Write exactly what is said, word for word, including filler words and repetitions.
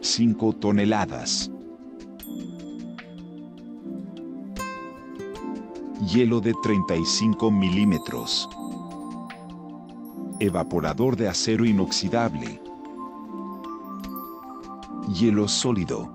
cinco toneladas. Hielo de treinta y cinco milímetros. Evaporador de acero inoxidable. Hielo sólido.